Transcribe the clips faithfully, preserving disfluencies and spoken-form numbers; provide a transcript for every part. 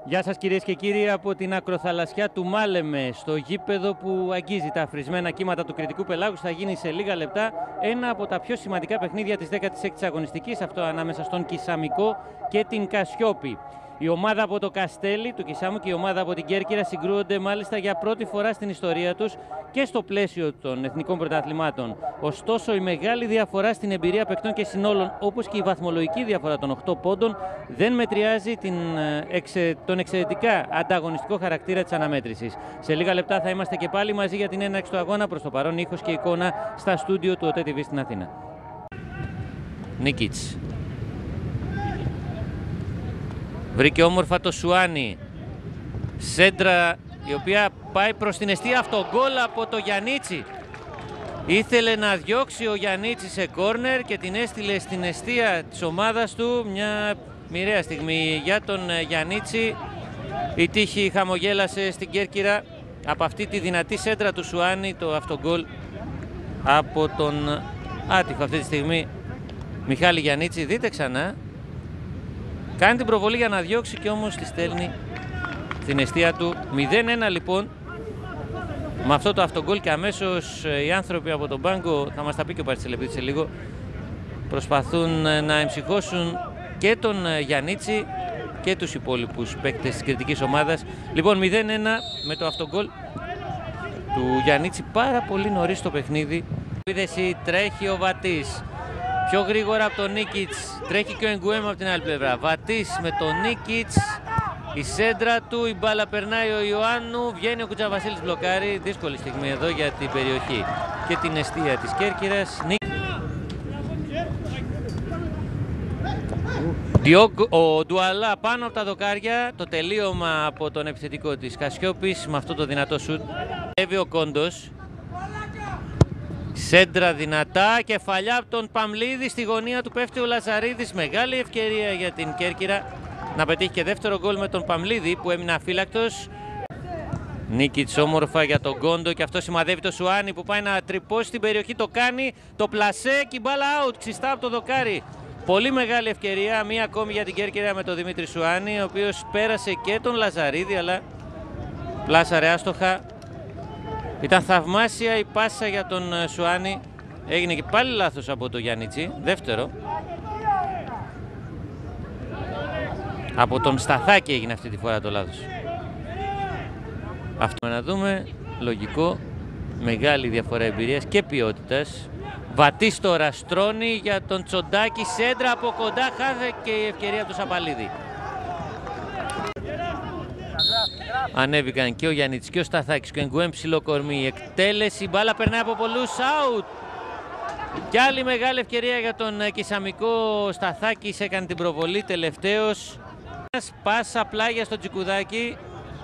Γεια σας κυρίες και κύριοι από την ακροθαλασσιά του Μάλεμε, στο γήπεδο που αγγίζει τα φρισμένα κύματα του Κρητικού Πελάγους. Θα γίνει σε λίγα λεπτά ένα από τα πιο σημαντικά παιχνίδια της δέκατης έκτης αγωνιστικής, αυτό ανάμεσα στον Κισαμικό και την Κασιόπη. Η ομάδα από το Καστέλι του Κισάμου και η ομάδα από την Κέρκυρα συγκρούονται μάλιστα για πρώτη φορά στην ιστορία τους και στο πλαίσιο των εθνικών πρωταθλημάτων. Ωστόσο, η μεγάλη διαφορά στην εμπειρία παικτών και συνόλων, όπως και η βαθμολογική διαφορά των οκτώ πόντων, δεν μετριάζει την, εξε, τον εξαιρετικά ανταγωνιστικό χαρακτήρα της αναμέτρησης. Σε λίγα λεπτά θα είμαστε και πάλι μαζί για την έναρξη του αγώνα. Προς το παρόν, ήχος και εικόνα στα στούντιο του ΟΤΕ τι βι στην Αθήνα. Νίκιτς. Βρήκε όμορφα το Σουάνι. Σέντρα η οποία πάει προς την εστία, αυτό γκολ από το Γιαννίτσι. Ήθελε να διώξει ο Γιαννίτσι σε κόρνερ και την έστειλε στην εστία της ομάδας του. Μια μοιραία στιγμή για τον Γιαννίτσι. Η τύχη χαμογέλασε στην Κέρκυρα από αυτή τη δυνατή σέντρα του Σουάνι, το αυτογκολ από τον άτυχο αυτή τη στιγμή Μιχάλη Γιαννίτσι. Δείτε ξανά. Κάνει την προβολή για να διώξει και όμως τη στέλνει στην εστία του. μηδέν ένα λοιπόν με αυτό το αυτογκόλ, και αμέσως οι άνθρωποι από τον πάγκο, θα μας τα πει και ο Παρτσελεπίτης σε λίγο, προσπαθούν να εμψυχώσουν και τον Γιαννίτσι και τους υπόλοιπους παίκτες της κριτικής ομάδας. Λοιπόν, μηδέν ένα με το αυτογκόλ του Γιαννίτσι πάρα πολύ νωρίς στο παιχνίδι. Επίδεση, τρέχει ο Βατής πιο γρήγορα από τον Νίκιτς, τρέχει και ο Εγκουέμ από την άλλη πλευρά. Βατής με τον Νίκιτς, η σέντρα του, η μπάλα περνάει ο Ιωάννου, βγαίνει ο Κουτσαβασίλης, μπλοκάρει. Δύσκολη στιγμή εδώ για την περιοχή και την εστία της Κέρκυρας. Ο Ντουαλά πάνω από τα δοκάρια, το τελείωμα από τον επιθετικό της Κασιόπης με αυτό το δυνατό σουτ. Έβει ο Κόντος. Σέντρα δυνατά, κεφαλιά από τον Παμλίδη, στη γωνία του πέφτει ο Λαζαρίδης. Μεγάλη ευκαιρία για την Κέρκυρα να πετύχει και δεύτερο γκολ με τον Παμλίδη που έμεινε αφύλακτος. Νίκιτς όμορφα για τον Κόντο και αυτό σημαδεύει το Σουάνι που πάει να τρυπώσει την περιοχή, το κάνει, το πλασέ και η μπάλα out, ξιστά από το δοκάρι. Πολύ μεγάλη ευκαιρία, μία ακόμη για την Κέρκυρα με τον Δημήτρη Σουάνι, ο οποίος πέρασε και τον Λαζαρίδη αλλά πλάσαρε άστοχα. Ήταν θαυμάσια η πάσα για τον Σουάνι. Έγινε και πάλι λάθος από το Γιαννίτσι. Δεύτερο. Από τον Σταθάκη έγινε αυτή τη φορά το λάθος. Αυτό να δούμε. Λογικό. Μεγάλη διαφορά εμπειρίας και ποιότητας. Βατής τώρα στρώνει για τον Τσοντάκη. Σέντρα από κοντά. Χάθηκε η ευκαιρία του Σαπαλίδη. Ανέβηκαν και ο Γιαννίτσης και ο Σταθάκης και ο Εγκουέμ ψηλό κορμί. Η εκτέλεση, μπάλα περνάει από πολλούς, out. Και άλλη μεγάλη ευκαιρία για τον Κισαμικό. Σταθάκης έκανε την προβολή τελευταίος. Πάσα πλάγια στο Τζικουδάκι.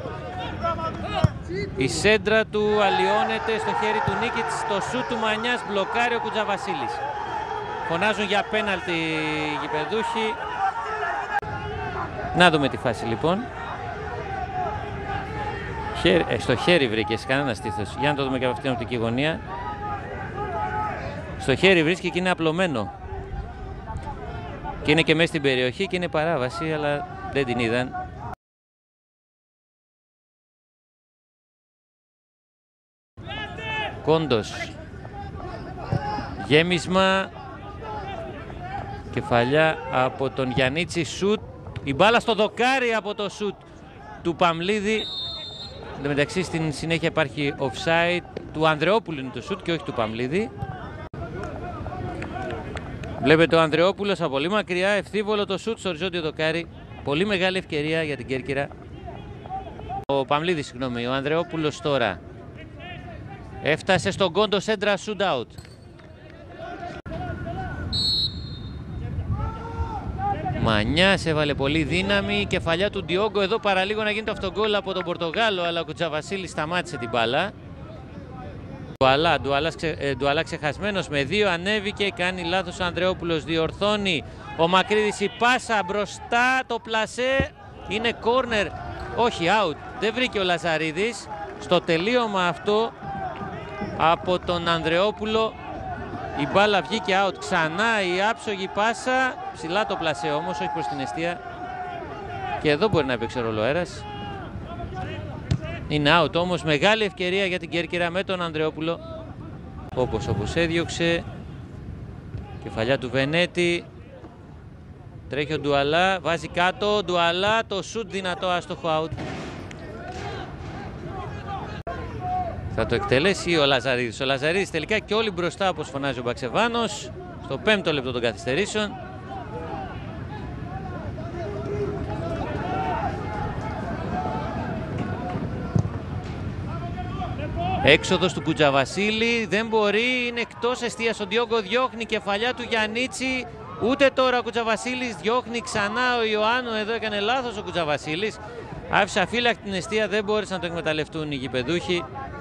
Η σέντρα του αλλοιώνεται στο χέρι του Νίκιτς. Το σούτ του Μανιάς, μπλοκάρει ο Κουτζαβασίλης. Φωνάζουν για πέναλτι οι γηπεδούχοι. Να δούμε τη φάση λοιπόν. Χέρι, ε, στο χέρι βρήκε, κανένα στήθος. Για να το δούμε και από αυτήν την οπτική γωνία. Στο χέρι βρίσκει και είναι απλωμένο. Και είναι και μέσα στην περιοχή και είναι παράβαση, αλλά δεν την είδαν. Κόντος. Γέμισμα. Κεφαλιά από τον Γιαννίτσι, σουτ. Η μπάλα στο δοκάρι από το σουτ του Παμλίδη. Εν τω μεταξύ στην συνέχεια υπάρχει offside, του Ανδρεόπουλου είναι το σουτ και όχι του Παμλίδη. Βλέπετε ο Ανδρεόπουλος από πολύ μακριά, ευθύβολο το σουτ στο οριζόντιο δοκάρι. Πολύ μεγάλη ευκαιρία για την Κέρκυρα. Ο Παμλίδης, συγγνώμη, ο Ανδρεόπουλος τώρα. Έφτασε στον Κόντο, σέντρα, shoot out. Μανιάς έβαλε πολύ δύναμη, κεφαλιά του Ντιόγκο, εδώ παραλίγο να γίνει το αυτογκόλ από τον Πορτογάλο, αλλά ο Κουτσαβασίλης σταμάτησε την μπάλα. Ντουαλά, Ντουαλά, ξε, ε, Ντουαλά ξεχασμένος με δύο, ανέβηκε, κάνει λάθος ο Ανδρεόπουλος, διορθώνει ο Μακρύδης, η πάσα μπροστά, το πλασέ, είναι κόρνερ, όχι out, δεν βρήκε ο Λαζαρίδης. Στο τελείωμα αυτό από τον Ανδρεόπουλο η μπάλα βγήκε out. Ξανά η άψογη πάσα, ψηλά το πλασέ όμως, όχι προς την εστία. Και εδώ μπορεί να παίξει ρόλο αέρας. Είναι out όμως, μεγάλη ευκαιρία για την Κέρκυρα με τον Ανδρεόπουλο. Όπως όπως έδιωξε. Κεφαλιά του Βενέτη. Τρέχει ο Ντουαλά, βάζει κάτω, Ντουαλά, το σουτ δυνατό, άστοχο, out. Θα το εκτελέσει ο Λαζαρίδης. Ο Λαζαρίδης τελικά και όλοι μπροστά, όπως φωνάζει ο Μπαξεβάνος, στο πέμπτο λεπτό των καθυστερήσεων. Έξοδος του Κουτζαβασίλη, δεν μπορεί, είναι εκτός εστίας ο Ντιόγκο, διώχνει κεφαλιά του Γιαννίτσι. Ούτε τώρα ο Κουτζαβασίλης, διώχνει ξανά ο Ιωάννου, εδώ έκανε λάθος ο Κουτζαβασίλης. Άφησε αφύλακτη την εστία, δεν μπόρεσαν να το εκμεταλλευτούν οι γηπεδούχοι.